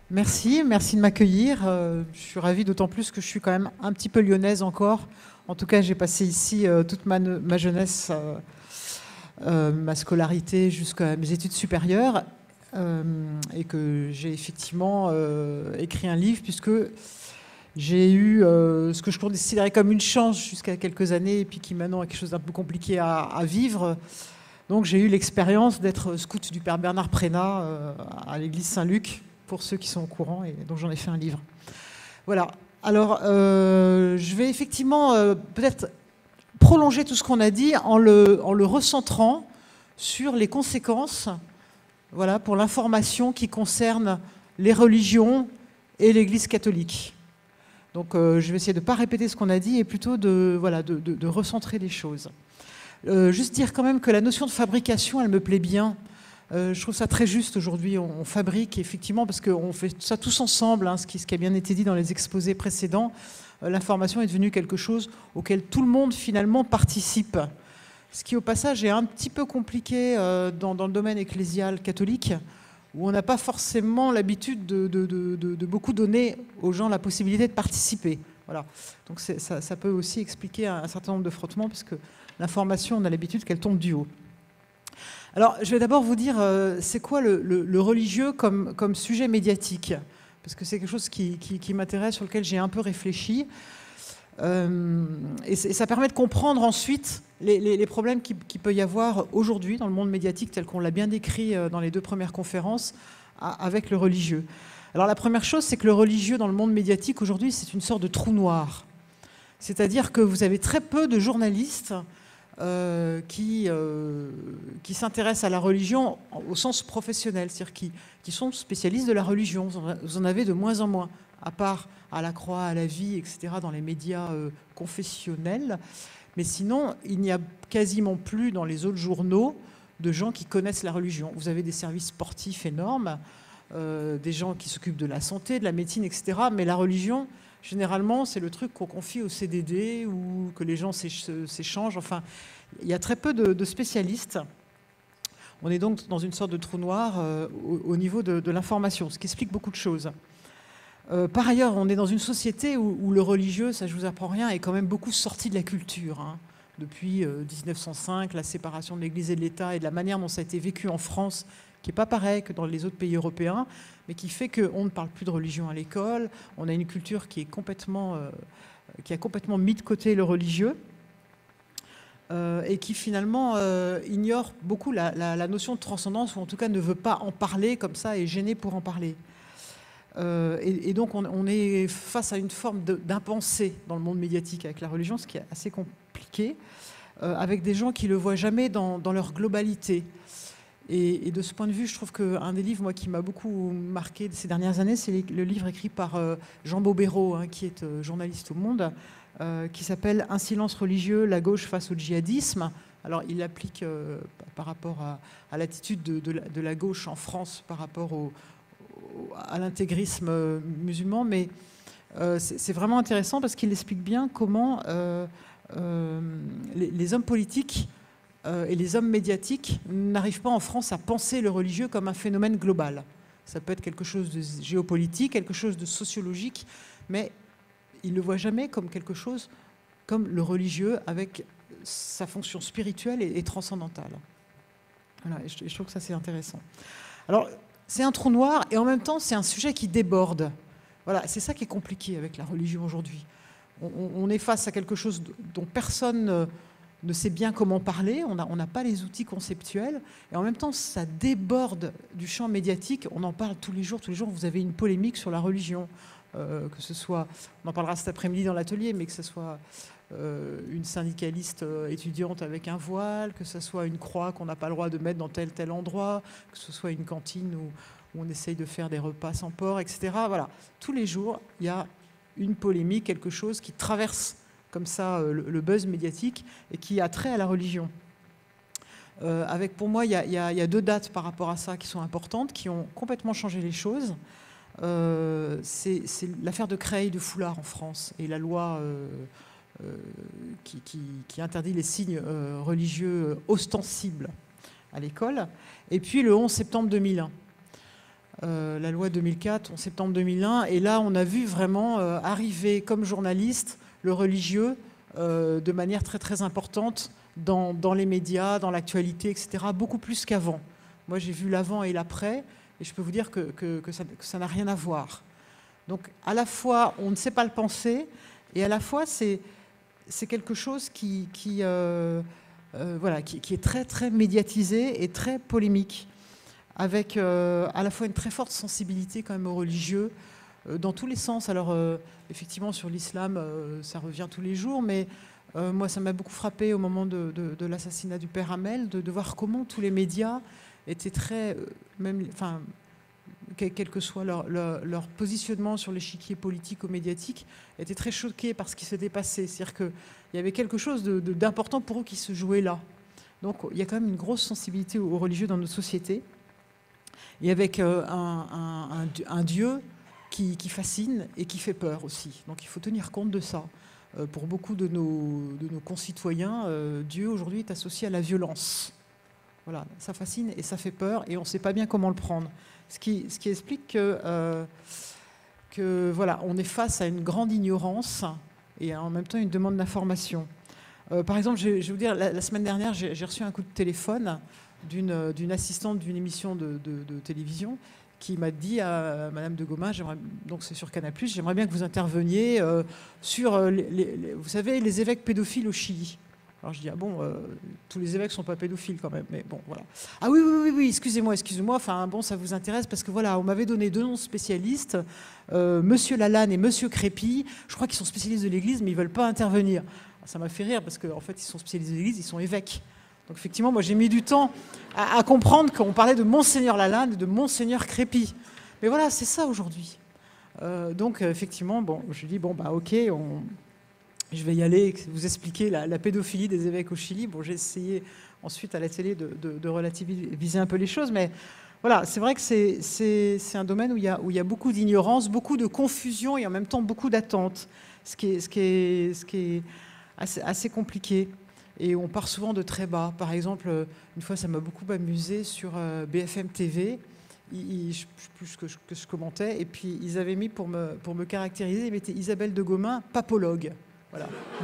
Merci, merci de m'accueillir. Je suis ravie, d'autant plus que je suis quand même un petit peu lyonnaise encore. En tout cas, j'ai passé ici toute ma jeunesse, ma scolarité jusqu'à mes études supérieures, et que j'ai effectivement écrit un livre puisque j'ai eu ce que je considérais comme une chance jusqu'à quelques années et puis qui maintenant est quelque chose d'un peu compliqué à vivre. Donc j'ai eu l'expérience d'être scout du Père Bernard Prénat à l'église Saint-Luc, pour ceux qui sont au courant, et donc j'en ai fait un livre. Voilà. Alors, je vais effectivement peut-être prolonger tout ce qu'on a dit en le recentrant sur les conséquences, voilà, pour l'information qui concerne les religions et l'Église catholique. Donc, je vais essayer de ne pas répéter ce qu'on a dit et plutôt voilà, de recentrer les choses. Juste dire quand même que la notion de fabrication, elle me plaît bien. Je trouve ça très juste aujourd'hui. On fabrique effectivement, parce qu'on fait ça tous ensemble, hein, ce qui a bien été dit dans les exposés précédents. L'information est devenue quelque chose auquel tout le monde finalement participe. Ce qui au passage est un petit peu compliqué dans le domaine ecclésial catholique, où on n'a pas forcément l'habitude de beaucoup donner aux gens la possibilité de participer. Voilà. Donc ça peut aussi expliquer un certain nombre de frottements, parce que l'information, on a l'habitude qu'elle tombe du haut. Alors, je vais d'abord vous dire, c'est quoi le religieux comme sujet médiatique? Parce que c'est quelque chose qui m'intéresse, sur lequel j'ai un peu réfléchi. Et ça permet de comprendre ensuite les problèmes qu'il peut y avoir aujourd'hui dans le monde médiatique, tel qu'on l'a bien décrit dans les deux premières conférences, avec le religieux. Alors, la première chose, c'est que le religieux dans le monde médiatique, aujourd'hui, c'est une sorte de trou noir. C'est-à-dire que vous avez très peu de journalistes qui s'intéressent à la religion au sens professionnel, c'est-à-dire qui sont spécialistes de la religion. Vous en avez de moins en moins, à part à la Croix, à la Vie, etc., dans les médias confessionnels. Mais sinon, il n'y a quasiment plus dans les autres journaux de gens qui connaissent la religion. Vous avez des services sportifs énormes, des gens qui s'occupent de la santé, de la médecine, etc., mais la religion, généralement, c'est le truc qu'on confie au CDD ou que les gens s'échangent. Enfin, il y a très peu de spécialistes. On est donc dans une sorte de trou noir au niveau de l'information, ce qui explique beaucoup de choses. Par ailleurs, on est dans une société où le religieux, ça je vous apprends rien, est quand même beaucoup sorti de la culture. Hein. Depuis 1905, la séparation de l'Église et de l'État et de la manière dont ça a été vécu en France, qui n'est pas pareil que dans les autres pays européens, mais qui fait qu'on ne parle plus de religion à l'école. On a une culture qui a complètement mis de côté le religieux et qui finalement ignore beaucoup la notion de transcendance, ou en tout cas ne veut pas en parler comme ça, et est gêné pour en parler. Et donc on est face à une forme d'impensé dans le monde médiatique avec la religion, ce qui est assez compliqué, avec des gens qui ne le voient jamais dans leur globalité. Et de ce point de vue, je trouve qu'un des livres, moi, qui m'a beaucoup marqué ces dernières années, c'est le livre écrit par Jean Bobéro, hein, qui est journaliste au Monde, qui s'appelle « Un silence religieux, la gauche face au djihadisme ». Alors, il applique par rapport à l'attitude de la gauche en France par rapport à l'intégrisme musulman, mais c'est vraiment intéressant parce qu'il explique bien comment les hommes politiques et les hommes médiatiques n'arrivent pas en France à penser le religieux comme un phénomène global. Ça peut être quelque chose de géopolitique, quelque chose de sociologique, mais ils ne le voient jamais comme quelque chose comme le religieux avec sa fonction spirituelle et transcendantale. Voilà, et je trouve que ça c'est intéressant. Alors, c'est un trou noir et en même temps c'est un sujet qui déborde. Voilà, c'est ça qui est compliqué avec la religion aujourd'hui. On est face à quelque chose dont personne ne sait bien comment parler, on n'a pas les outils conceptuels, et en même temps, ça déborde du champ médiatique. On en parle tous les jours, vous avez une polémique sur la religion, que ce soit, on en parlera cet après-midi dans l'atelier, mais que ce soit une syndicaliste étudiante avec un voile, que ce soit une croix qu'on n'a pas le droit de mettre dans tel endroit, que ce soit une cantine où on essaye de faire des repas sans porc, etc. Voilà, tous les jours, il y a une polémique, quelque chose qui traverse comme ça le buzz médiatique et qui a trait à la religion. Avec, pour moi, il y a deux dates par rapport à ça qui sont importantes, qui ont complètement changé les choses. C'est l'affaire de Creil de Foulard en France et la loi qui interdit les signes religieux ostensibles à l'école. Et puis le 11 septembre 2001. la loi 2004 en septembre 2001. Et là, on a vu vraiment arriver comme journaliste le religieux de manière très très importante dans les médias, dans l'actualité, etc., beaucoup plus qu'avant. Moi, j'ai vu l'avant et l'après, et je peux vous dire que ça n'a rien à voir. Donc, à la fois, on ne sait pas le penser, et à la fois, c'est quelque chose voilà, qui est très, très médiatisé et très polémique, avec à la fois une très forte sensibilité quand même aux religieux, dans tous les sens. Alors, effectivement, sur l'islam, ça revient tous les jours, mais moi, ça m'a beaucoup frappé au moment de l'assassinat du père Hamel, de voir comment tous les médias étaient très, enfin, quel que soit leur positionnement sur l'échiquier politico-médiatique, étaient très choqués par ce qui s'était passé. C'est-à-dire qu'il y avait quelque chose d'important pour eux qui se jouait là. Donc, il y a quand même une grosse sensibilité aux religieux dans notre société, et avec un Dieu qui fascine et qui fait peur aussi. Donc il faut tenir compte de ça. Pour beaucoup de nos concitoyens, Dieu aujourd'hui est associé à la violence. Voilà, ça fascine et ça fait peur et on ne sait pas bien comment le prendre. Ce qui explique que voilà, on est face à une grande ignorance et en même temps une demande d'information. Par exemple, je vais vous dire, la semaine dernière, j'ai reçu un coup de téléphone d'une assistante d'une émission de télévision qui m'a dit à Madame de Gomin, donc c'est sur Canal+, j'aimerais bien que vous interveniez sur, vous savez, les évêques pédophiles au Chili. Alors je dis, ah bon, tous les évêques ne sont pas pédophiles quand même, mais bon, voilà. Ah oui, excusez-moi, enfin bon, ça vous intéresse, parce que voilà, on m'avait donné 2 noms spécialistes, Monsieur Lalanne et Monsieur Crépy, je crois qu'ils sont spécialistes de l'Église, mais ils ne veulent pas intervenir. Ça m'a fait rire, parce qu'en fait, ils sont spécialistes de l'Église, ils sont évêques. Donc effectivement, moi j'ai mis du temps à comprendre qu'on parlait de Monseigneur Lalanne et de Monseigneur Crépy. Mais voilà, c'est ça aujourd'hui. Donc effectivement, bon, je dis, bon, bah ok, je vais y aller, vous expliquer la pédophilie des évêques au Chili. Bon, j'ai essayé ensuite à la télé de relativiser un peu les choses, mais voilà, c'est vrai que c'est un domaine où il y a beaucoup d'ignorance, beaucoup de confusion et en même temps beaucoup d'attentes, ce qui est assez compliqué. Et on part souvent de très bas. Par exemple, une fois, ça m'a beaucoup amusé sur BFM TV. Je ne sais plus ce que je commentais. Et puis, ils avaient mis, pour me caractériser, ils mettaient Isabelle de Gomin, papologue. Voilà.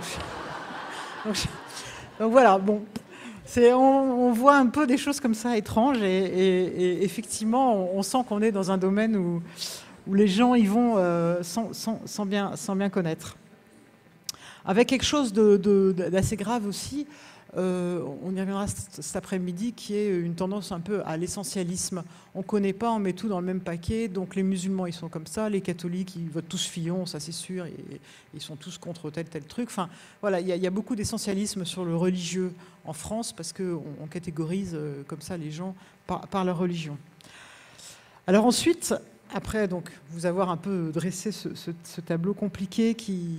Donc voilà, bon. On voit un peu des choses comme ça étranges. Et effectivement, on sent qu'on est dans un domaine où les gens y vont sans bien connaître. Avec quelque chose d'assez grave aussi, on y reviendra cet après-midi, qui est une tendance un peu à l'essentialisme. On ne connaît pas, on met tout dans le même paquet. Donc les musulmans, ils sont comme ça, les catholiques, ils votent tous Fillon, ça c'est sûr, et ils sont tous contre tel truc. Enfin, voilà, il y a beaucoup d'essentialisme sur le religieux en France, parce qu'on catégorise comme ça les gens par leur religion. Alors ensuite, après donc, vous avoir un peu dressé ce tableau compliqué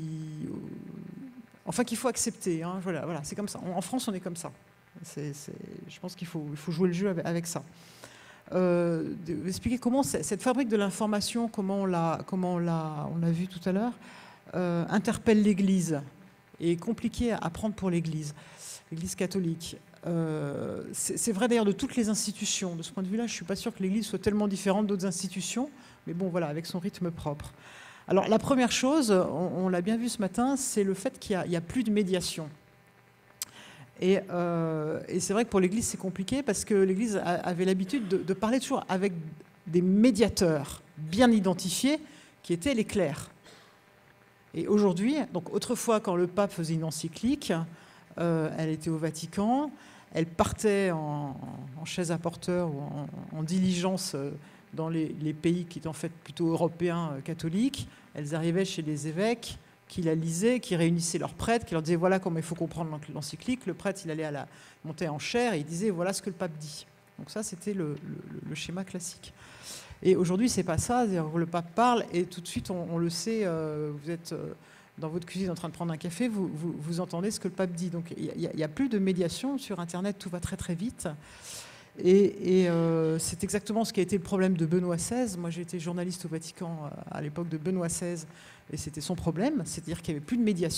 qu'il faut accepter. Hein, voilà, c'est comme ça. En France, on est comme ça. Je pense qu'il faut jouer le jeu avec ça. Expliquer comment cette fabrique de l'information, comment on l'a vu tout à l'heure, interpelle l'Église et est compliqué à prendre pour l'Église catholique. C'est vrai d'ailleurs de toutes les institutions. De ce point de vue-là, je ne suis pas sûre que l'Église soit tellement différente d'autres institutions, mais bon, voilà, avec son rythme propre. Alors la première chose, on l'a bien vu ce matin, c'est le fait qu'il n'y a plus de médiation. Et c'est vrai que pour l'Église, c'est compliqué, parce que l'Église avait l'habitude de parler toujours avec des médiateurs bien identifiés, qui étaient les clercs. Et aujourd'hui, donc autrefois, quand le pape faisait une encyclique, elle était au Vatican, elle partait en chaise à porteur ou en diligence dans les pays qui étaient en fait plutôt européens catholiques. Elles arrivaient chez les évêques qui la lisaient, qui réunissaient leurs prêtres, qui leur disaient voilà comment il faut comprendre l'encyclique. Le prêtre, il allait monter en chaire et il disait voilà ce que le pape dit. Donc ça, c'était le schéma classique. Et aujourd'hui, c'est pas ça. Le pape parle et tout de suite, on le sait, vous êtes dans votre cuisine en train de prendre un café, vous entendez ce que le pape dit. Donc il n'y a plus de médiation sur Internet, tout va très très vite. Et c'est exactement ce qui a été le problème de Benoît XVI. Moi, j'ai été journaliste au Vatican à l'époque de Benoît XVI, et c'était son problème, c'est-à-dire qu'il n'y avait plus de médiation.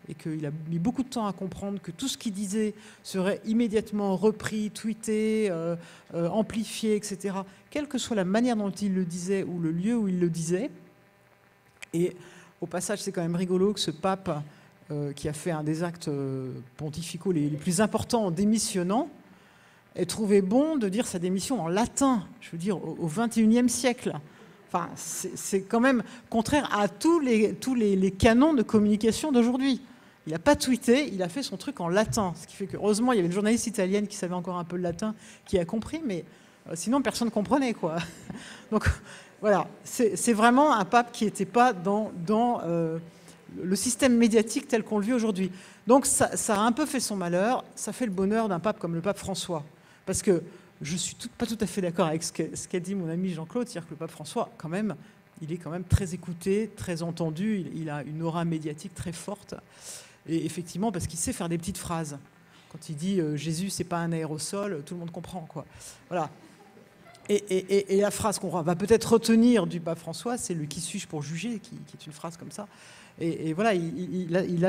et qu'il a mis beaucoup de temps à comprendre que tout ce qu'il disait serait immédiatement repris, tweeté, amplifié, etc., quelle que soit la manière dont il le disait ou le lieu où il le disait. Et au passage, c'est quand même rigolo que ce pape, qui a fait un des actes pontificaux les plus importants en démissionnant, ait trouvé bon de dire sa démission en latin, je veux dire, au XXIe siècle. Enfin, c'est quand même contraire à tous les canons de communication d'aujourd'hui. Il n'a pas tweeté, il a fait son truc en latin. Ce qui fait que, heureusement, il y avait une journaliste italienne qui savait encore un peu le latin, qui a compris, mais sinon, personne ne comprenait, quoi. Donc, voilà, c'est vraiment un pape qui n'était pas dans le système médiatique tel qu'on le vit aujourd'hui. Donc, ça a un peu fait son malheur. Ça fait le bonheur d'un pape comme le pape François. Parce que je ne suis pas tout à fait d'accord avec ce qu'a dit mon ami Jean-Claude, c'est-à-dire que le pape François, quand même, il est quand même très écouté, très entendu, il a une aura médiatique très forte. Et effectivement, parce qu'il sait faire des petites phrases. Quand il dit « Jésus, c'est pas un aérosol », tout le monde comprend, quoi. Voilà. Et la phrase qu'on va peut-être retenir du pape François, c'est le « qui suis-je pour juger », qui est une phrase comme ça. Et voilà, il a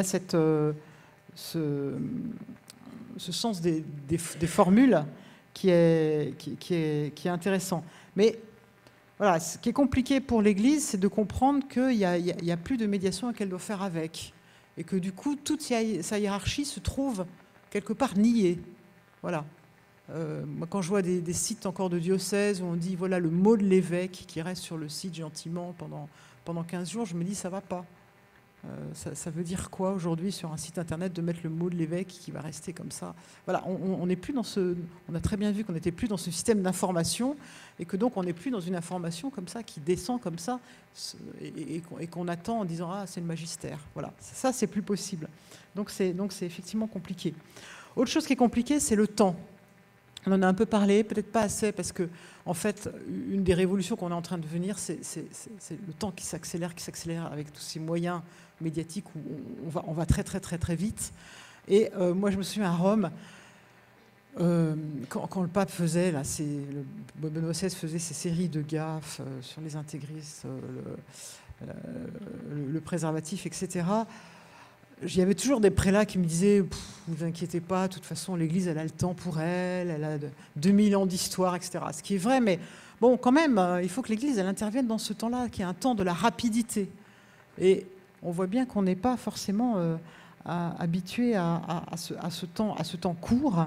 ce sens des formules qui est intéressant. Mais voilà, ce qui est compliqué pour l'Église, c'est de comprendre qu'il n'y a plus de médiation et qu'elle doit faire avec. Et que du coup, toute sa hiérarchie se trouve quelque part niée. Voilà. Moi, quand je vois des sites encore de diocèse où on dit voilà le mot de l'évêque qui reste sur le site gentiment pendant 15 jours, je me dis ça va pas. Ça veut dire quoi aujourd'hui sur un site internet de mettre le mot de l'évêque qui va rester comme ça? Voilà, on n'est plus dans on a très bien vu qu'on n'était plus dans ce système d'information et que donc on n'est plus dans une information comme ça qui descend comme ça et qu'on attend en disant ah c'est le magistère. Voilà, ça c'est plus possible. Donc c'est effectivement compliqué. Autre chose qui est compliquée, c'est le temps. On en a un peu parlé, peut-être pas assez, parce que en fait, une des révolutions qu'on est en train de venir, c'est le temps qui s'accélère avec tous ces moyens médiatiques où on va très très très très vite. Et moi, je me souviens à Rome, quand le pape faisait, là, Benoît XVI faisait ces séries de gaffes sur les intégristes, le préservatif, etc. Il y avait toujours des prélats qui me disaient « Vous inquiétez pas, de toute façon, l'Église, elle a le temps pour elle, elle a 2000 ans d'histoire, etc. » Ce qui est vrai, mais bon, quand même, il faut que l'Église, elle intervienne dans ce temps-là, qui est un temps de la rapidité. Et on voit bien qu'on n'est pas forcément habitué à ce temps court.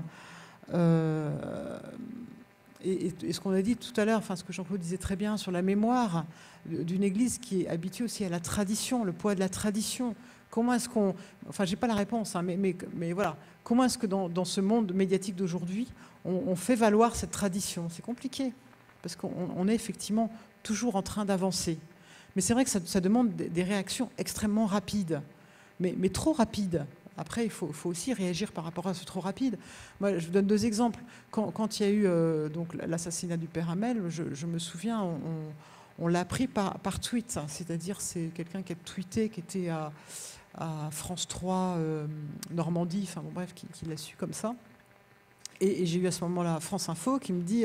Et ce qu'on a dit tout à l'heure, enfin ce que Jean-Claude disait très bien sur la mémoire d'une Église qui est habituée aussi à la tradition, le poids de la tradition. Comment est-ce qu'on... Enfin, j'ai pas la réponse, hein, mais voilà. Comment est-ce que dans ce monde médiatique d'aujourd'hui, on fait valoir cette tradition? C'est compliqué, parce qu'on est effectivement toujours en train d'avancer. Mais c'est vrai que ça demande des réactions extrêmement rapides, mais trop rapides. Après, il faut aussi réagir par rapport à ce trop rapide. Moi, je vous donne deux exemples. Quand il y a eu donc l'assassinat du père Hamel, je me souviens, on l'a appris par tweet. C'est-à-dire, c'est quelqu'un qui a tweeté, qui était à France 3 Normandie, enfin bon bref, qui l'a su comme ça. Et j'ai eu à ce moment-là France Info qui me dit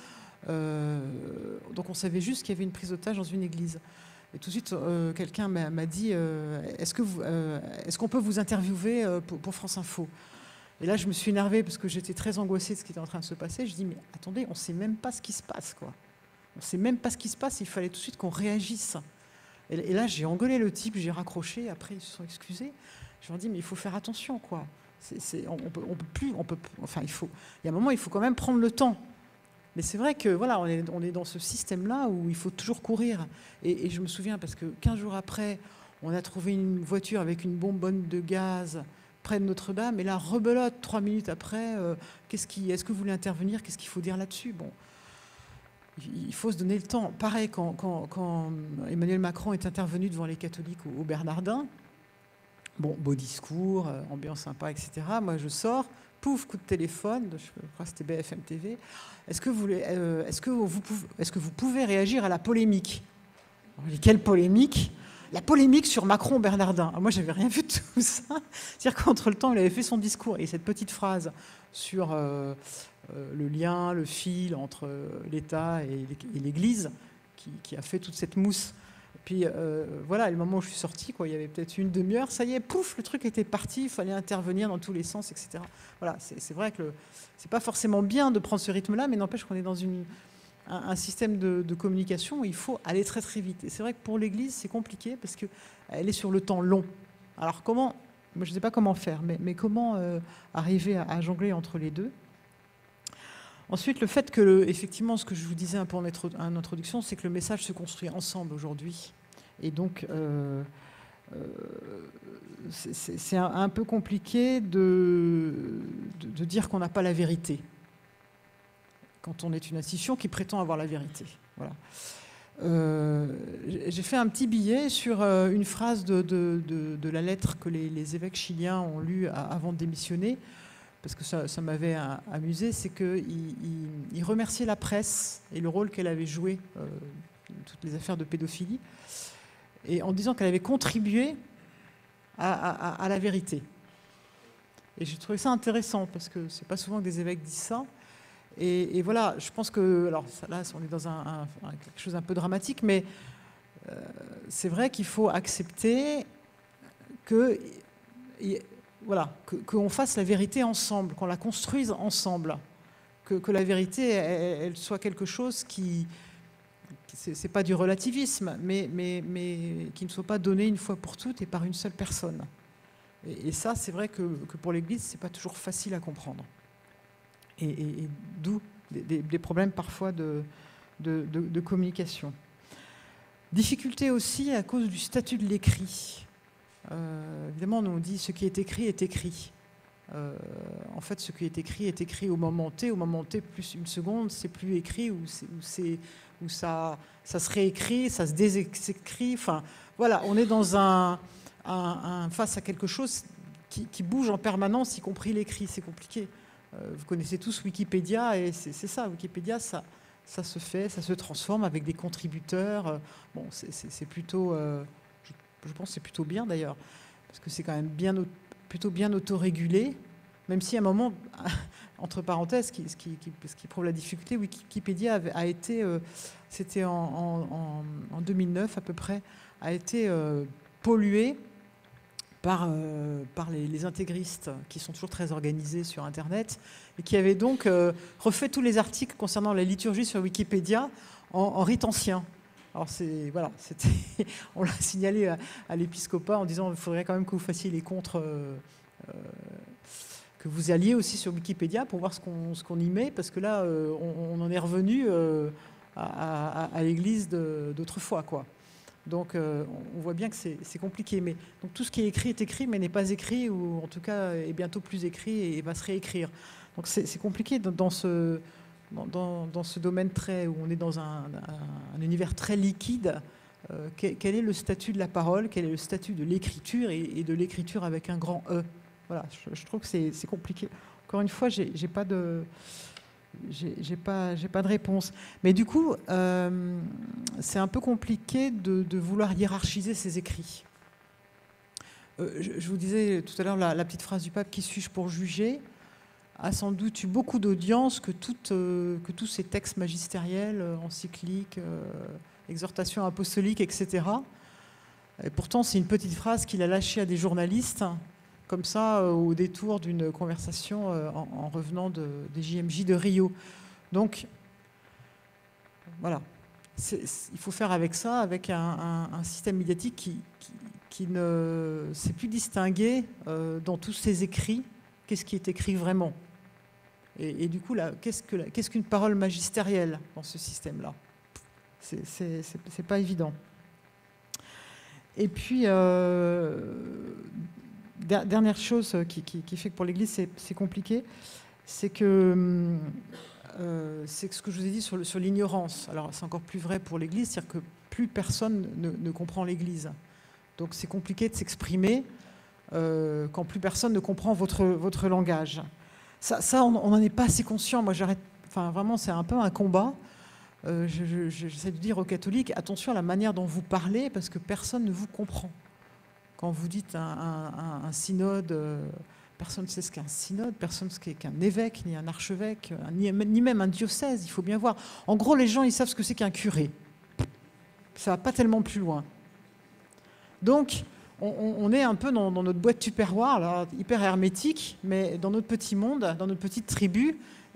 donc on savait juste qu'il y avait une prise d'otage dans une église. Et tout de suite, quelqu'un m'a dit est-ce qu'on peut vous interviewer pour France Info? Et là, je me suis énervée parce que j'étais très angoissée de ce qui était en train de se passer. Je dis mais attendez, on ne sait même pas ce qui se passe, quoi. On ne sait même pas ce qui se passe. Il fallait tout de suite qu'on réagisse. Et là, j'ai engueulé le type, j'ai raccroché. Après, ils se sont excusés. Je leur ai dit, mais il faut faire attention, quoi. On peut plus. Enfin, il y a un moment, il faut quand même prendre le temps. Mais c'est vrai que voilà, on est dans ce système-là où il faut toujours courir. Et je me souviens parce que 15 jours après, on a trouvé une voiture avec une bonbonne de gaz près de Notre-Dame. Et là, rebelote 3 minutes après. Est-ce que vous voulez intervenir? Qu'est-ce qu'il faut dire là-dessus? Bon. Il faut se donner le temps. Pareil, quand Emmanuel Macron est intervenu devant les catholiques au Bernardin, bon, beau discours, ambiance sympa, etc. Moi, je sors, pouf, coup de téléphone, je crois que c'était BFM TV. Est-ce que vous pouvez réagir à la polémique? Quelle polémique? La polémique sur Macron-Bernardin. Alors moi, j'avais rien vu de tout ça. C'est-à-dire qu'entre le temps, il avait fait son discours et cette petite phrase sur le lien, le fil entre l'État et l'Église, qui a fait toute cette mousse. Puis voilà, le moment où je suis sortie, quoi, il y avait peut-être une demi-heure, ça y est, pouf, le truc était parti, il fallait intervenir dans tous les sens, etc. Voilà, c'est vrai que c'est pas forcément bien de prendre ce rythme-là, mais n'empêche qu'on est dans un système de communication où il faut aller très très vite. Et c'est vrai que pour l'Église, c'est compliqué parce qu'elle est sur le temps long. Alors comment, moi je ne sais pas comment faire, mais comment arriver à jongler entre les deux? Ensuite, le fait que, effectivement, ce que je vous disais un peu en introduction, c'est que le message se construit ensemble aujourd'hui. Et donc, c'est un peu compliqué de dire qu'on n'a pas la vérité quand on est une institution qui prétend avoir la vérité. Voilà. J'ai fait un petit billet sur une phrase de la lettre que les évêques chiliens ont lue avant de démissionner, parce que ça m'avait amusé, c'est qu'ils remerciaient la presse et le rôle qu'elle avait joué dans toutes les affaires de pédophilie, et en disant qu'elle avait contribué à la vérité. Et j'ai trouvé ça intéressant, parce que c'est pas souvent que des évêques disent ça. Et voilà, je pense que, alors là, on est dans quelque chose un peu dramatique, mais c'est vrai qu'il faut accepter qu'on fasse la vérité ensemble, qu'on la construise ensemble, que la vérité, elle soit quelque chose qui c'est pas du relativisme, mais qui ne soit pas donné une fois pour toutes et par une seule personne. Et ça, c'est vrai que pour l'Église, c'est pas toujours facile à comprendre. Et d'où des problèmes parfois de communication. Difficulté aussi à cause du statut de l'écrit. Évidemment, on nous dit ce qui est écrit est écrit. En fait, ce qui est écrit au moment T. Au moment T plus une seconde, c'est plus écrit, ou ça se réécrit, ça se désécrit. Enfin, voilà, on est dans face à quelque chose qui bouge en permanence, y compris l'écrit. C'est compliqué. Vous connaissez tous Wikipédia, et c'est ça. Wikipédia, ça se fait, ça se transforme avec des contributeurs. Bon, c'est plutôt, je pense que c'est plutôt bien d'ailleurs, parce que c'est quand même plutôt bien autorégulé, même si à un moment, entre parenthèses, ce qui prouve la difficulté, Wikipédia a été, c'était en 2009 à peu près, a été pollué par les intégristes qui sont toujours très organisés sur Internet et qui avaient donc refait tous les articles concernant la liturgie sur Wikipédia en rite ancien. Alors voilà, on l'a signalé à l'épiscopat en disant qu'il faudrait quand même que vous fassiez les contres, que vous alliez aussi sur Wikipédia pour voir ce qu'on y met, parce que là, on en est revenu à l'Église d'autrefois, quoi. Donc on voit bien que c'est compliqué. Mais donc, tout ce qui est écrit, mais n'est pas écrit, ou en tout cas est bientôt plus écrit et va se réécrire. Donc c'est compliqué dans ce domaine où on est dans un univers très liquide. Quel est le statut de la parole, quel est le statut de l'écriture, et de l'écriture avec un grand E. Voilà, je trouve que c'est compliqué. Encore une fois, j'ai pas de réponse. Mais du coup, c'est un peu compliqué de vouloir hiérarchiser ces écrits. Je vous disais tout à l'heure, la petite phrase du pape, qui suis-je pour juger, a sans doute eu beaucoup d'audience que tous ces textes magistériels, encycliques, exhortations apostoliques, etc. Et pourtant, c'est une petite phrase qu'il a lâchée à des journalistes, comme ça, au détour d'une conversation en revenant des JMJ de Rio. Donc, voilà. Il faut faire avec ça, avec un système médiatique qui ne sait plus distinguer dans tous ces écrits qu'est-ce qui est écrit vraiment. Et du coup, qu'est-ce qu'une parole magistérielle dans ce système-là? C'est pas évident. Et puis, dernière chose qui fait que pour l'Église c'est compliqué, c'est que c'est ce que je vous ai dit sur l'ignorance. Alors c'est encore plus vrai pour l'Église, c'est-à-dire que plus personne ne comprend l'Église. Donc c'est compliqué de s'exprimer quand plus personne ne comprend votre langage. Ça on n'en est pas assez conscient. Moi vraiment c'est un peu un combat. J'essaie de dire aux catholiques, attention à la manière dont vous parlez, parce que personne ne vous comprend. Quand vous dites un synode, personne ne sait ce qu'est un synode, personne ne sait qu'un évêque, ni un archevêque, ni même un diocèse, il faut bien voir. En gros, les gens, ils savent ce que c'est qu'un curé. ça ne va pas tellement plus loin. Donc, on est un peu dans notre boîte tupperware, là, hyper hermétique, mais dans notre petit monde, dans notre petite tribu,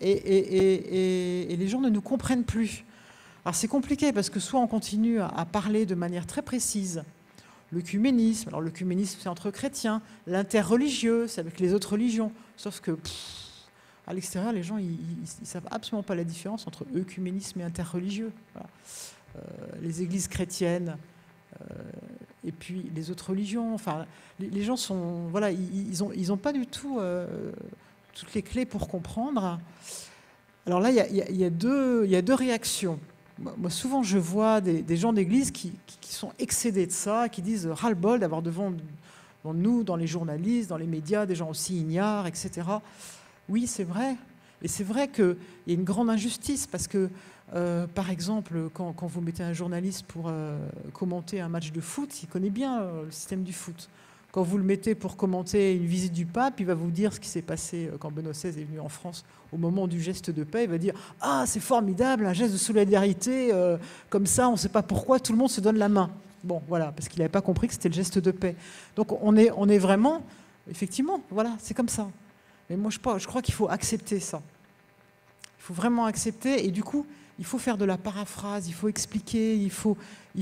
et les gens ne nous comprennent plus. Alors c'est compliqué parce que soit on continue à parler de manière très précise, l'œcuménisme, alors l'œcuménisme c'est entre chrétiens, l'interreligieux c'est avec les autres religions, sauf que à l'extérieur les gens ils savent absolument pas la différence entre œcuménisme et interreligieux. Voilà. Les églises chrétiennes et puis les autres religions, enfin les gens sont, voilà, ils ont pas du tout toutes les clés pour comprendre. Alors là il y a deux réactions. Moi, souvent, je vois des gens d'église qui sont excédés de ça, qui disent ras-le-bol d'avoir devant nous, dans les journalistes, dans les médias, des gens aussi ignares, etc. Oui, c'est vrai. Et c'est vrai qu'il y a une grande injustice parce que, par exemple, quand vous mettez un journaliste pour commenter un match de foot, il connaît bien le système du foot. Quand vous le mettez pour commenter une visite du pape, il va vous dire ce qui s'est passé quand Benoît XVI est venu en France au moment du geste de paix. Il va dire « Ah, c'est formidable, un geste de solidarité, comme ça, on ne sait pas pourquoi, tout le monde se donne la main. » Bon, voilà, parce qu'il n'avait pas compris que c'était le geste de paix. Donc on est vraiment, effectivement, voilà, c'est comme ça. Mais moi, je crois qu'il faut accepter ça. Il faut vraiment accepter, et du coup, il faut faire de la paraphrase, il faut expliquer, il faut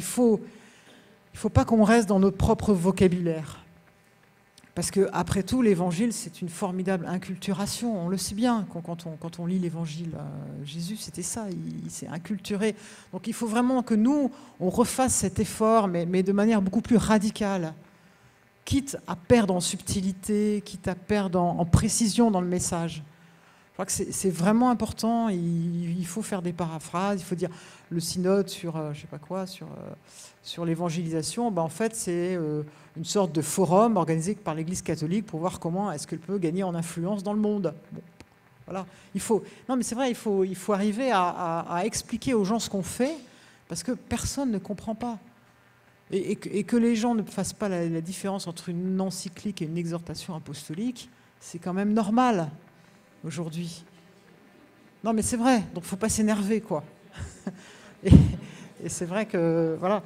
pas qu'on reste dans notre propre vocabulaire. Parce qu'après tout, l'évangile, c'est une formidable inculturation. On le sait bien, quand on lit l'évangile, Jésus, c'était ça, il s'est inculturé. Donc il faut vraiment que nous, on refasse cet effort, mais de manière beaucoup plus radicale, quitte à perdre en subtilité, quitte à perdre en précision dans le message. Je crois que c'est vraiment important, il faut faire des paraphrases, il faut dire le synode sur, je sais pas quoi, sur l'évangélisation, ben en fait c'est une sorte de forum organisé par l'Église catholique pour voir comment est-ce qu'elle peut gagner en influence dans le monde. Bon, voilà. Non mais c'est vrai, il faut arriver à expliquer aux gens ce qu'on fait, parce que personne ne comprend pas. Et que les gens ne fassent pas la différence entre une encyclique et une exhortation apostolique, c'est quand même normal aujourd'hui. Non mais c'est vrai, donc il ne faut pas s'énerver, quoi. Et c'est vrai que, voilà,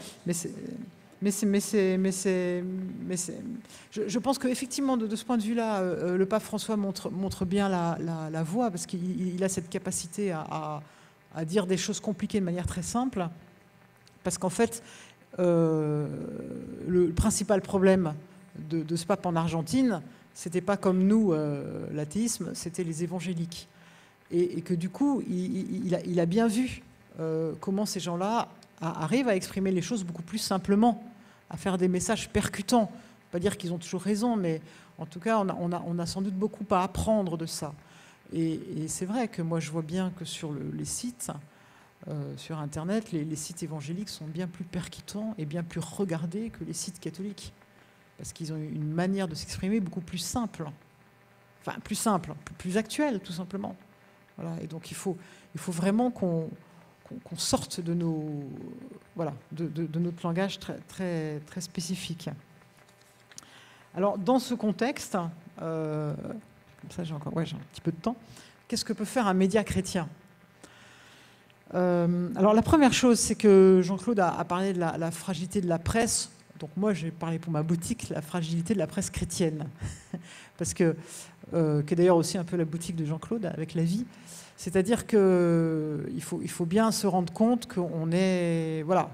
je pense qu'effectivement, de ce point de vue-là, le pape François montre bien la voie, parce qu'il a cette capacité à dire des choses compliquées de manière très simple, parce qu'en fait, le principal problème de ce pape en Argentine, c'était pas comme nous, l'athéisme, c'était les évangéliques. Et que du coup, il a bien vu comment ces gens-là arrivent à exprimer les choses beaucoup plus simplement, à faire des messages percutants. Pas dire qu'ils ont toujours raison, mais en tout cas, on a sans doute beaucoup à apprendre de ça. Et c'est vrai que moi, je vois bien que sur les sites, sur Internet, les sites évangéliques sont bien plus percutants et bien plus regardés que les sites catholiques. Parce qu'ils ont une manière de s'exprimer beaucoup plus simple. Enfin, plus simple, plus actuelle, tout simplement. Voilà. Et donc, il faut vraiment qu'on sorte de notre langage très, très, très spécifique. Alors, dans ce contexte, comme ça j'ai un petit peu de temps, qu'est-ce que peut faire un média chrétien ? Alors, la première chose, c'est que Jean-Claude a parlé de la fragilité de la presse. Donc moi, j'ai parlé pour ma boutique, la fragilité de la presse chrétienne. Parce que, qui est d'ailleurs aussi un peu la boutique de Jean-Claude avec La Vie. C'est-à-dire qu'il faut bien se rendre compte qu'on est... Voilà,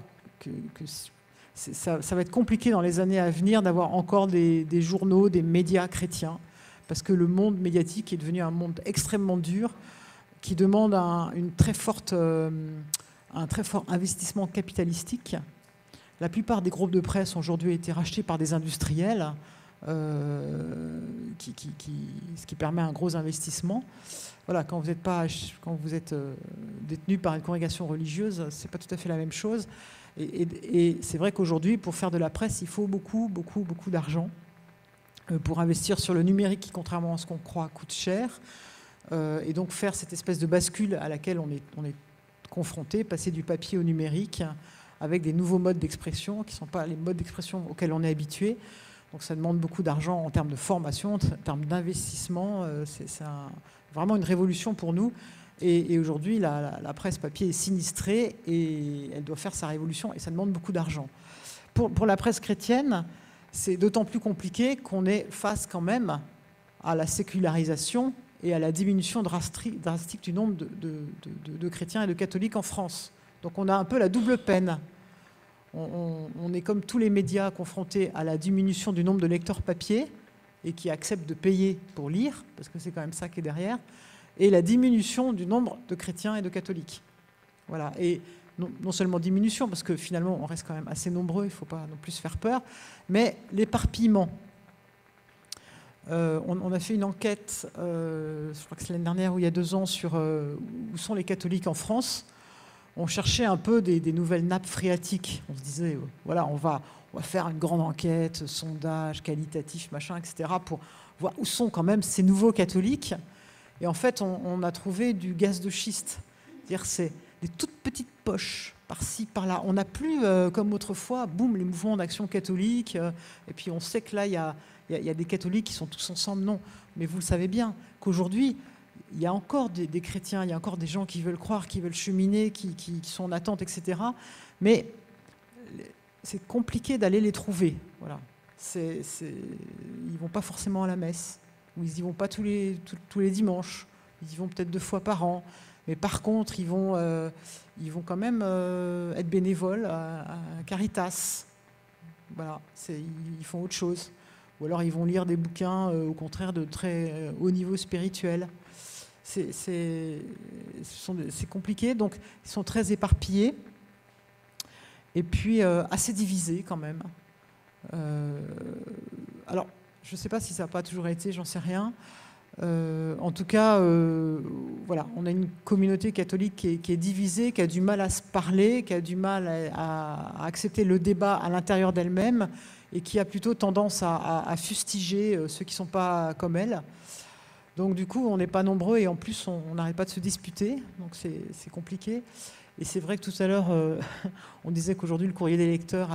ça va être compliqué dans les années à venir d'avoir encore des journaux, des médias chrétiens. Parce que le monde médiatique est devenu un monde extrêmement dur, qui demande un très fort investissement capitalistique. La plupart des groupes de presse ont aujourd'hui été rachetés par des industriels, ce qui permet un gros investissement. Voilà, quand vous êtes détenu par une congrégation religieuse, c'est pas tout à fait la même chose. Et c'est vrai qu'aujourd'hui, pour faire de la presse, il faut beaucoup, beaucoup, beaucoup d'argent pour investir sur le numérique qui, contrairement à ce qu'on croit, coûte cher. Et donc faire cette espèce de bascule à laquelle on est confronté, passer du papier au numérique, avec des nouveaux modes d'expression qui ne sont pas les modes d'expression auxquels on est habitué. Donc ça demande beaucoup d'argent en termes de formation, en termes d'investissement. C'est vraiment une révolution pour nous. Et aujourd'hui, la presse papier est sinistrée et elle doit faire sa révolution et ça demande beaucoup d'argent. Pour la presse chrétienne, c'est d'autant plus compliqué qu'on est face quand même à la sécularisation et à la diminution drastique du nombre de chrétiens et de catholiques en France. Donc on a un peu la double peine. On est comme tous les médias confrontés à la diminution du nombre de lecteurs papier et qui acceptent de payer pour lire, parce que c'est quand même ça qui est derrière, et la diminution du nombre de chrétiens et de catholiques. Voilà. Et non seulement diminution, parce que finalement on reste quand même assez nombreux, il ne faut pas non plus se faire peur, mais l'éparpillement. On a fait une enquête, je crois que c'est l'année dernière ou il y a 2 ans, sur où sont les catholiques en France. On cherchait un peu des nouvelles nappes phréatiques. On se disait, voilà, on va faire une grande enquête, sondage, qualitatif, machin, etc., pour voir où sont quand même ces nouveaux catholiques. Et en fait, on a trouvé du gaz de schiste. C'est-à-dire, c'est des toutes petites poches, par-ci, par-là. On n'a plus, comme autrefois, boum, les mouvements d'action catholique. Et puis, on sait que là, il y a des catholiques qui sont tous ensemble. Non. Mais vous le savez bien, qu'aujourd'hui, il y a encore des chrétiens, il y a encore des gens qui veulent croire, qui veulent cheminer, qui sont en attente, etc. Mais c'est compliqué d'aller les trouver. Voilà. Ils ne vont pas forcément à la messe, ou ils n'y vont pas tous les dimanches, ils y vont peut-être 2 fois par an. Mais par contre, ils vont quand même être bénévoles à Caritas. Voilà, ils font autre chose. Ou alors ils vont lire des bouquins, au contraire, de très haut niveau spirituel. C'est compliqué, donc ils sont très éparpillés et puis assez divisés quand même. Alors, je ne sais pas si ça n'a pas toujours été, j'en sais rien. En tout cas, voilà, on a une communauté catholique qui est divisée, qui a du mal à se parler, qui a du mal à accepter le débat à l'intérieur d'elle-même et qui a plutôt tendance à fustiger ceux qui ne sont pas comme elle. Donc du coup, on n'est pas nombreux et en plus, on n'arrête pas de se disputer, donc c'est compliqué. Et c'est vrai que tout à l'heure, on disait qu'aujourd'hui, le courrier des lecteurs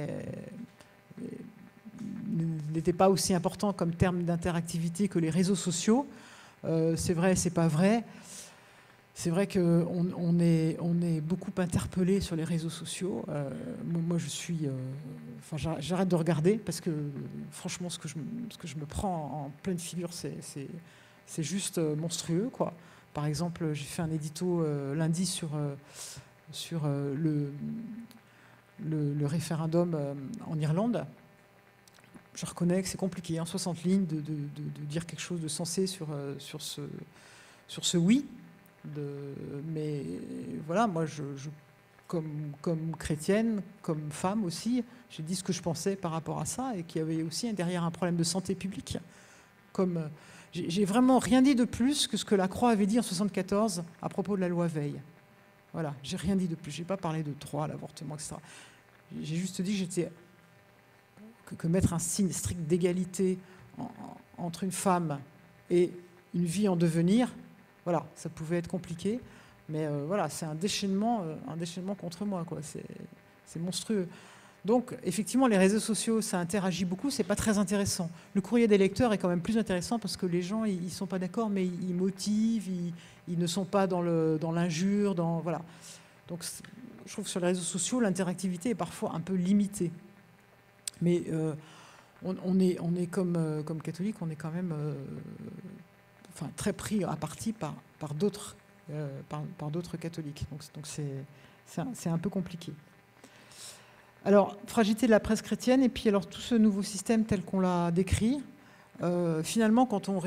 n'était pas aussi important comme terme d'interactivité que les réseaux sociaux. C'est vrai, c'est pas vrai. C'est vrai qu'on est beaucoup interpellé sur les réseaux sociaux. Moi, je suis... Enfin, j'arrête de regarder parce que, franchement, ce que je me prends en pleine figure, c'est juste monstrueux, quoi. Par exemple, j'ai fait un édito lundi sur le référendum en Irlande. Je reconnais que c'est compliqué, en 60 lignes, de dire quelque chose de sensé sur ce oui. Mais voilà, moi, comme chrétienne, comme femme aussi, j'ai dit ce que je pensais par rapport à ça et qu'il y avait aussi derrière un problème de santé publique. J'ai vraiment rien dit de plus que ce que la Croix avait dit en 1974 à propos de la loi Veil. Voilà, j'ai rien dit de plus. J'ai pas parlé de droit à l'avortement, etc. J'ai juste dit que mettre un signe strict d'égalité entre une femme et une vie en devenir, voilà, ça pouvait être compliqué. Mais voilà, c'est un déchaînement contre moi, quoi. C'est monstrueux. Donc, effectivement, les réseaux sociaux, ça interagit beaucoup, c'est pas très intéressant. Le courrier des lecteurs est quand même plus intéressant parce que les gens, ils sont pas d'accord, mais ils motivent, ils ne sont pas dans l'injure, voilà. Donc, je trouve que sur les réseaux sociaux, l'interactivité est parfois un peu limitée. Mais on est comme catholique, on est quand même très pris à partie par d'autres catholiques. Donc, c'est un peu compliqué. Alors, fragilité de la presse chrétienne, et puis alors tout ce nouveau système tel qu'on l'a décrit, finalement,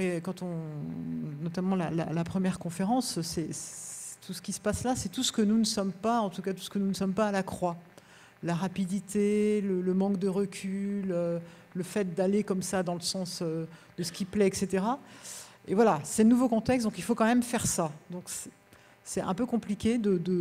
notamment la première conférence, tout ce qui se passe là, c'est tout ce que nous ne sommes pas, en tout cas tout ce que nous ne sommes pas à la croix. La rapidité, le manque de recul, le fait d'aller comme ça dans le sens de ce qui plaît, etc. Et voilà, c'est le nouveau contexte, donc il faut quand même faire ça. Donc c'est un peu compliqué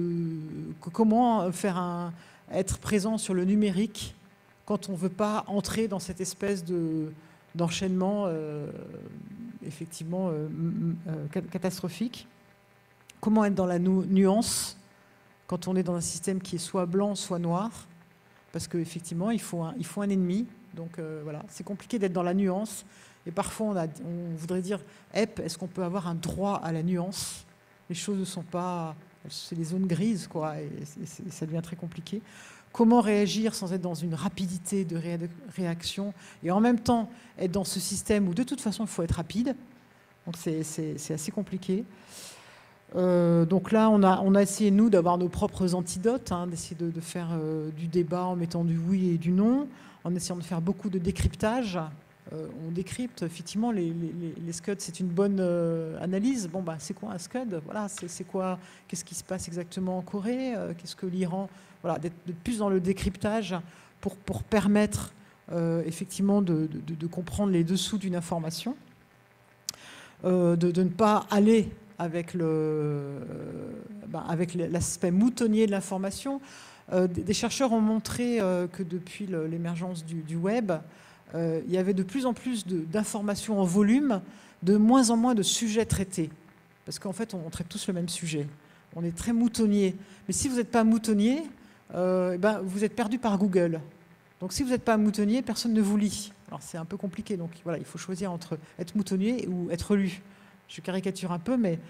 comment être présent sur le numérique quand on ne veut pas entrer dans cette espèce d'enchaînement effectivement catastrophique. Comment être dans la nuance quand on est dans un système qui est soit blanc, soit noir, parce qu'effectivement, il faut un ennemi. Donc voilà, c'est compliqué d'être dans la nuance. Et parfois, on voudrait dire, est-ce qu'on peut avoir un droit à la nuance ? les choses ne sont pas... C'est les zones grises, quoi, et ça devient très compliqué. Comment réagir sans être dans une rapidité de réaction et en même temps être dans ce système où de toute façon il faut être rapide. Donc c'est assez compliqué. Donc là, on a essayé, nous, d'avoir nos propres antidotes, hein, d'essayer de faire du débat en mettant du oui et du non, en essayant de faire beaucoup de décryptage. On décrypte, effectivement, les Scuds, c'est une bonne analyse. Bon, bah, c'est quoi un Scud? Voilà, c'est quoi? Qu'est-ce qui se passe exactement en Corée? Qu'est-ce que l'Iran... Voilà, d'être plus dans le décryptage pour permettre effectivement de comprendre les dessous d'une information, de ne pas aller avec l'aspect moutonnier de l'information. Des chercheurs ont montré que depuis l'émergence du web, il y avait de plus en plus d'informations en volume, de moins en moins de sujets traités. Parce qu'en fait, on traite tous le même sujet. On est très moutonnier. Mais si vous n'êtes pas moutonnier, vous êtes perdu par Google. Donc si vous n'êtes pas moutonnier, personne ne vous lit. Alors c'est un peu compliqué. Donc voilà, il faut choisir entre être moutonnier ou être lu. Je caricature un peu, mais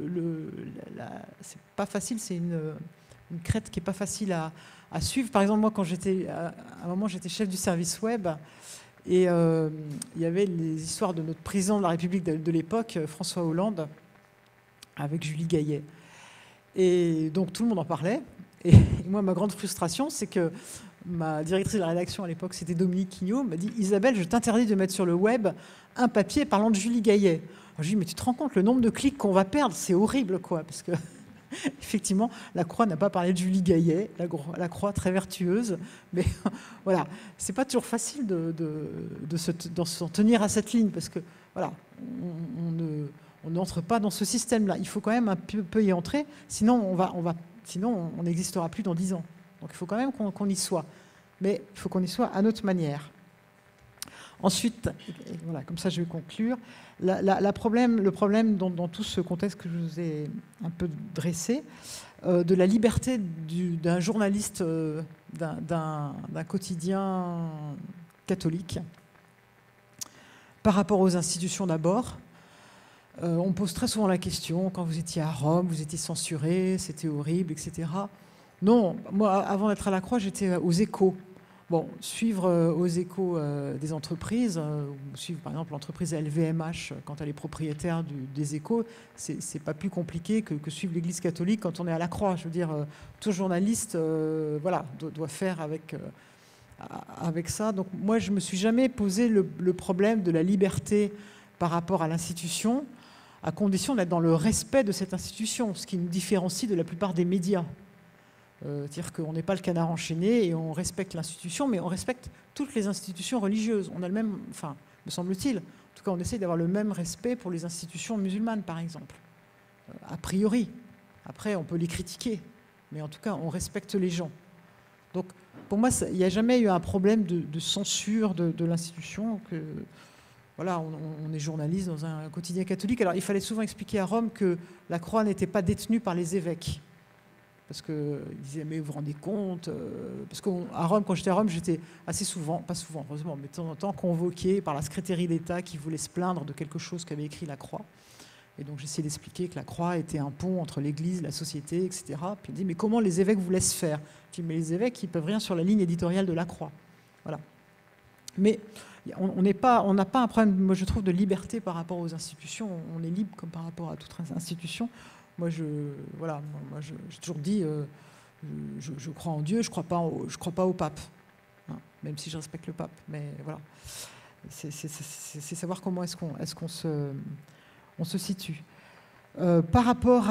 c'est pas facile. C'est une crête qui n'est pas facile à suivre. Par exemple, moi, quand à un moment, j'étais chef du service web, et il y avait les histoires de notre président de la République de l'époque, François Hollande, avec Julie Gaillet. Et donc tout le monde en parlait. Et moi, ma grande frustration, c'est que ma directrice de la rédaction à l'époque, c'était Dominique Quignot, m'a dit « Isabelle, je t'interdis de mettre sur le web un papier parlant de Julie Gaillet. » Je lui ai dit « Mais tu te rends compte le nombre de clics qu'on va perdre? C'est horrible, quoi. » Parce que, effectivement, La Croix n'a pas parlé de Julie Gaillet, La Croix très vertueuse. Mais voilà, c'est pas toujours facile de s'en tenir à cette ligne, parce que, voilà, on n'entre pas dans ce système-là. Il faut quand même un peu y entrer, sinon on n'existera plus dans 10 ans. Donc il faut quand même qu'on y soit. Mais il faut qu'on y soit à notre manière. Ensuite, voilà, comme ça je vais conclure, le problème dans tout ce contexte que je vous ai un peu dressé, de la liberté d'un journaliste d'un quotidien catholique par rapport aux institutions d'abord. On pose très souvent la question, quand vous étiez à Rome, vous étiez censuré, c'était horrible, etc. Non, moi, avant d'être à la Croix, j'étais aux Échos. Bon, suivre aux Échos des entreprises, ou suivre par exemple l'entreprise LVMH quand elle est propriétaire des Échos, c'est pas plus compliqué que suivre l'Église catholique quand on est à la Croix. Je veux dire, tout journaliste voilà, doit faire avec ça. Donc moi, je me suis jamais posé le problème de la liberté par rapport à l'institution, à condition d'être dans le respect de cette institution, ce qui nous différencie de la plupart des médias. C'est-à-dire qu'on n'est pas le canard enchaîné et on respecte l'institution, mais on respecte toutes les institutions religieuses. On a le même, enfin, me semble-t-il, en tout cas on essaie d'avoir le même respect pour les institutions musulmanes, par exemple, a priori. Après, on peut les critiquer, mais en tout cas, on respecte les gens. Donc, pour moi, il n'y a jamais eu un problème de censure de l'institution. Voilà, on est journaliste dans un quotidien catholique. Alors, il fallait souvent expliquer à Rome que la Croix n'était pas détenue par les évêques. Parce qu'ils disaient, mais vous vous rendez compte? Parce qu'à Rome, quand j'étais à Rome, j'étais assez souvent, pas souvent, heureusement, mais de temps en temps, convoqué par la secrétaire d'État qui voulait se plaindre de quelque chose qu'avait écrit la Croix. Et donc, j'essayais d'expliquer que la Croix était un pont entre l'Église, la société, etc. Puis il dit, mais comment les évêques vous laissent faire? Je dis, mais les évêques, ils peuvent rien sur la ligne éditoriale de la Croix. Voilà. Mais on n'a pas un problème, moi je trouve, de liberté par rapport aux institutions. On est libre comme par rapport à toute institution. Moi, j'ai toujours dit, je crois en Dieu, je crois pas au pape, hein, même si je respecte le pape. Mais voilà, c'est savoir comment est-ce qu'on se situe. Par rapport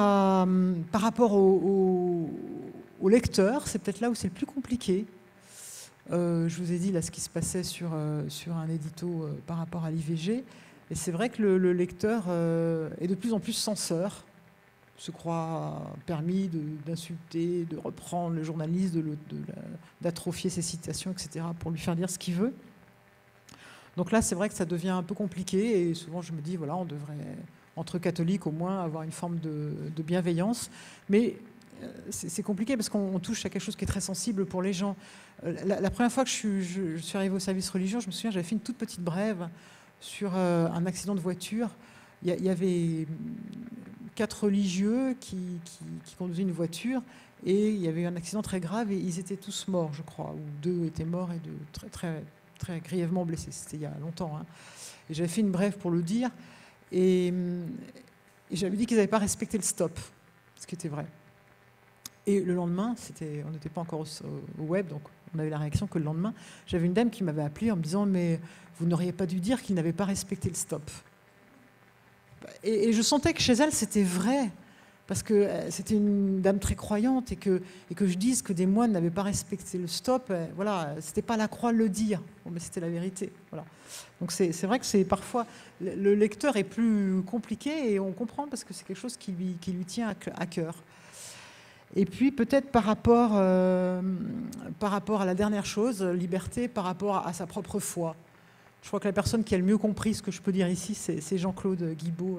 au lecteur, c'est peut-être là où c'est le plus compliqué. Je vous ai dit là ce qui se passait sur un édito par rapport à l'IVG. Et c'est vrai que le lecteur est de plus en plus censeur, se croit permis d'insulter, de reprendre le journaliste, d'atrophier ses citations, etc., pour lui faire dire ce qu'il veut. Donc là, c'est vrai que ça devient un peu compliqué, et souvent je me dis, voilà, on devrait, entre catholiques au moins, avoir une forme de bienveillance. Mais c'est compliqué parce qu'on touche à quelque chose qui est très sensible pour les gens. La première fois que je suis arrivée au service religieux, je me souviens, j'avais fait une toute petite brève sur un accident de voiture. Il y avait 4 religieux qui conduisaient une voiture et il y avait eu un accident très grave et ils étaient tous morts, je crois, ou 2 étaient morts et 2 très, très, très grièvement blessés. C'était il y a longtemps, hein. Et j'avais fait une brève pour le dire et j'avais dit qu'ils n'avaient pas respecté le stop, ce qui était vrai. Et le lendemain, on n'était pas encore au web, donc on avait la réaction que le lendemain, j'avais une dame qui m'avait appelé en me disant « Mais vous n'auriez pas dû dire qu'ils n'avaient pas respecté le stop ». Et je sentais que chez elle, c'était vrai, parce que c'était une dame très croyante et que je dise que des moines n'avaient pas respecté le stop, voilà, c'était pas la croix le dire, bon, mais c'était la vérité. Voilà. Donc c'est vrai que c'est parfois, le lecteur est plus compliqué et on comprend parce que c'est quelque chose qui lui tient à cœur. Et puis peut-être par rapport à la dernière chose, liberté par rapport à sa propre foi. Je crois que la personne qui a le mieux compris ce que je peux dire ici, c'est Jean-Claude Guibaud,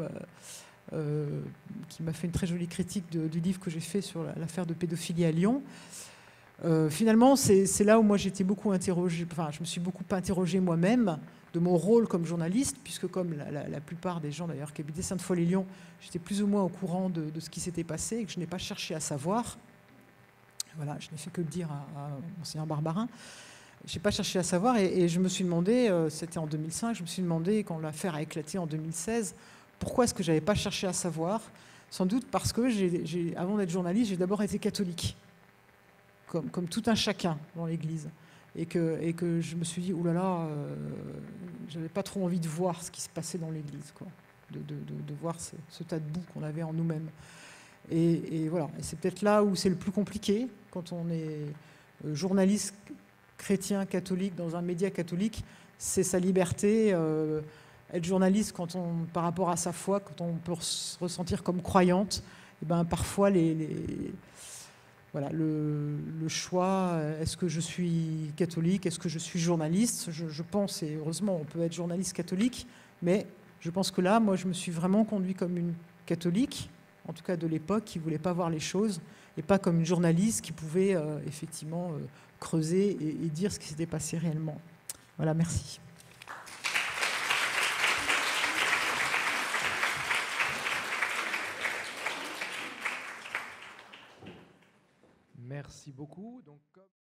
qui m'a fait une très jolie critique du livre que j'ai fait sur l'affaire de pédophilie à Lyon. Finalement, c'est là où moi j'étais beaucoup interrogée, enfin je me suis beaucoup interrogée moi-même de mon rôle comme journaliste, puisque comme la plupart des gens d'ailleurs qui habitaient Sainte-Foy-les-Lyons, j'étais plus ou moins au courant de ce qui s'était passé et que je n'ai pas cherché à savoir. Voilà, je n'ai fait que le dire à Monseigneur Barbarin. Je n'ai pas cherché à savoir et je me suis demandé, c'était en 2005, je me suis demandé quand l'affaire a éclaté en 2016, pourquoi est-ce que je n'avais pas cherché à savoir? Sans doute parce que avant d'être journaliste, j'ai d'abord été catholique, comme tout un chacun dans l'Église. Et que je me suis dit, oulala, j'avais pas trop envie de voir ce qui se passait dans l'Église, quoi, de voir ce tas de boue qu'on avait en nous-mêmes. Et voilà, et c'est peut-être là où c'est le plus compliqué, quand on est journaliste chrétien, catholique, dans un média catholique, c'est sa liberté. Être journaliste, par rapport à sa foi, quand on peut se ressentir comme croyante, et ben, parfois voilà, le choix, est-ce que je suis catholique, est-ce que je suis journaliste? Je pense, et heureusement, on peut être journaliste catholique, mais je pense que là, moi, je me suis vraiment conduit comme une catholique, en tout cas de l'époque, qui ne voulait pas voir les choses, et pas comme une journaliste qui pouvait effectivement creuser et dire ce qui s'était passé réellement. Voilà, merci. Merci beaucoup. Donc,